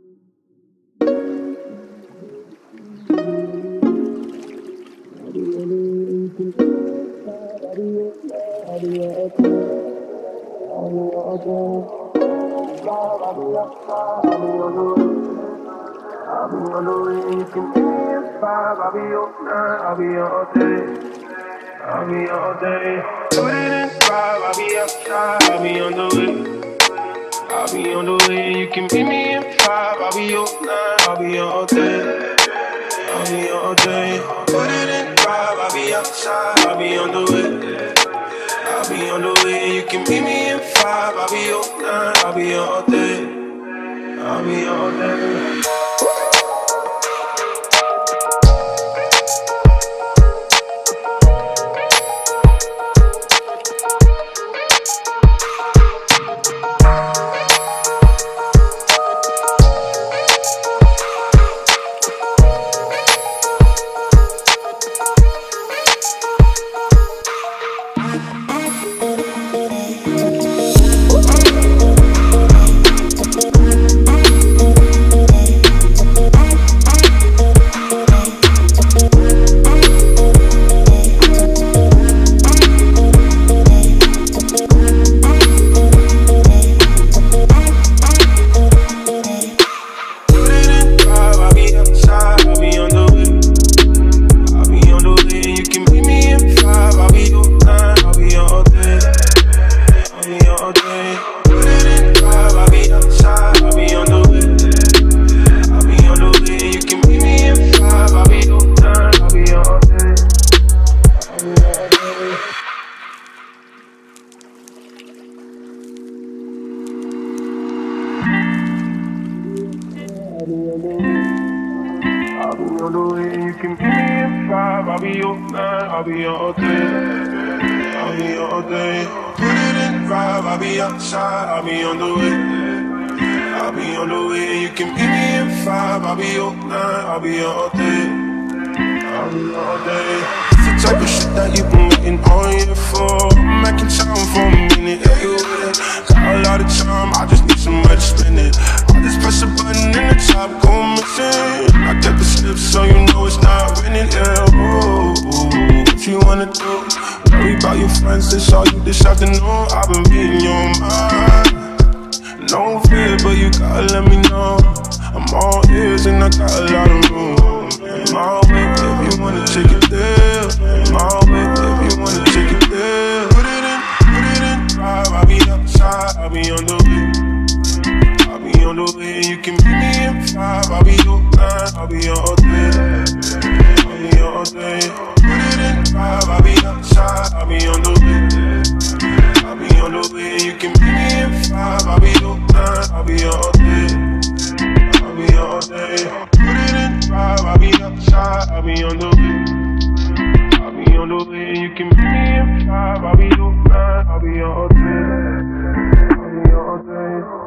I'll be on the way, you can give me a five. I'll be all night, I'll be all day. I'll be all day. Put it in five, I'll be outside. I'll be on the way. I'll be on the way, you can meet me in five. I'll be all night, I'll be all day. I'll be all day. Put it in five, I'll be outside. I'll be on the way. I'll be on the way, you can meet me in five. I'll be all night, I'll be all day. I'll be all day. I'll be on the way, you can meet me in five. I'll be all night, I'll be all day. I'll be all day. Put it in five, I'll be outside. I'll be on the way. I'll be on the way, you can meet me in five. I'll be all night, I'll be all day. I'll be all day. It's the type of shit that you've been waiting on here for. I'm making time for a minute, yeah, you with it. Got a lot of time, I just need somewhere to spend it. I just press a button and the top go missing. I get the slip so you know it's not winning, yeah. Ooh, what you wanna do? Worry about your friends, they saw you this afternoon. I've been reading your mind. No fear, but you gotta let me know. I'm all ears and I got a lot of room. My way, if you wanna take it there. My way, if you wanna take it there. Put it in drive, I'll be outside, I'll be on the way. I'll be on the way, you can meet me in five. I'll be all night, I'll be all day. I'll be all day. Put it in drive, I'll be outside, I'll be on the way. I'll be on the way, you can meet me in five. I'll be all night, I'll be all day. I'll be all day. Put it in drive, I'll be outside, I'll be on the way. I'll be on the way, you can meet me in five. I'll be all night, I'll be all day. I'll be all day.